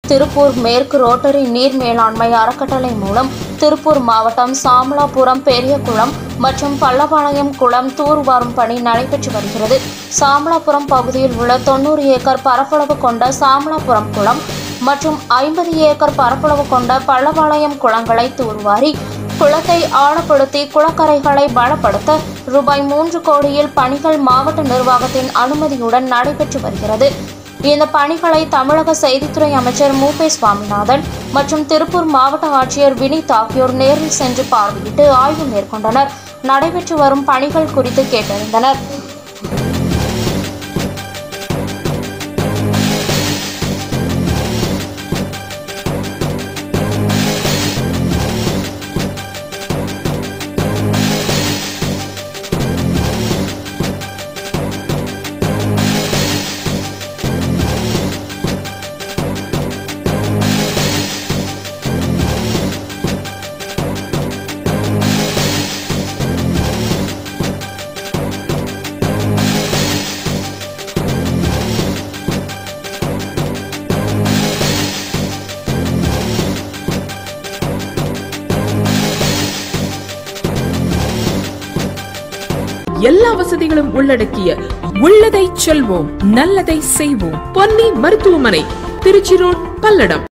திருப்பூர் மேற்கு ரோட்டரி நீர் மேலாண்மை அறக்கட்டளை மூலம் திருப்பூர் மாவட்டம் சாமலாபுரம் பெரியகுளம் மற்றும் பள்ளபாளையம் குளம் தூர்வாரும் பணி நடைபெற்று வருகிறது. சாமலாபுரம் பகுதியில் உள்ள 90 ஏக்கர் பரப்பளவு கொண்ட சாமலாபுரம் குளம் மற்றும் 50 ஏக்கர் பரப்பளவு கொண்ட பள்ளபாளையம் குளங்களை தூர்வாரி குளத்தை ஆழப்படுத்தி குளக்கரைகளை பலப்படுத்த ரூபாய் 3 கோடியில் பணிகள் மாவட்ட நிர்வாகத்தின் அனுமதியுடன் நடைபெற்று வருகிறது. இந்த பணிகளை தமிழக செய்தித்துறை அமைச்சர் மு.பே. சுவாமிநாதன் மற்றும் திருப்பூர் மாவட்ட ஆட்சியர் வினித் ஆகியோர் நேரில் சென்று பார்வையிட்டு ஆய்வு மேற்கொண்டனர். நடைபெற்று வரும் பணிகள் குறித்து கேட்டறிந்தனர். எல்லா வசதிகளும் உள்ளடக்கிய உள்ளதை செல்வோம் நல்லதை செய்வோம் பொன்னி மருத்துவமனை, திருச்சி ரோட், பல்லடம்.